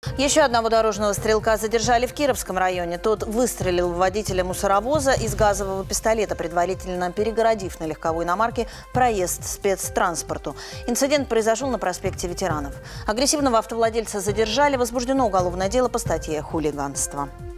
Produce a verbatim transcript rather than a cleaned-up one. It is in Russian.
Еще одного дорожного стрелка задержали в Кировском районе. Тот выстрелил в водителя мусоровоза из газового пистолета, предварительно перегородив на легковой иномарке проезд спецтранспорту. Инцидент произошел на проспекте Ветеранов. Агрессивного автовладельца задержали. Возбуждено уголовное дело по статье «Хулиганство».